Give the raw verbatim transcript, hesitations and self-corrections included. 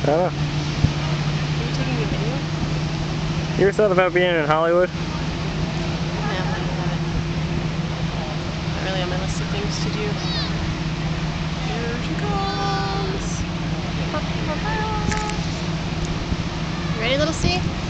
I don't know. Are you taking a video? You ever thought about being in Hollywood? No, I haven't. Not really on my list of things to do. Here she comes! You ready, little C?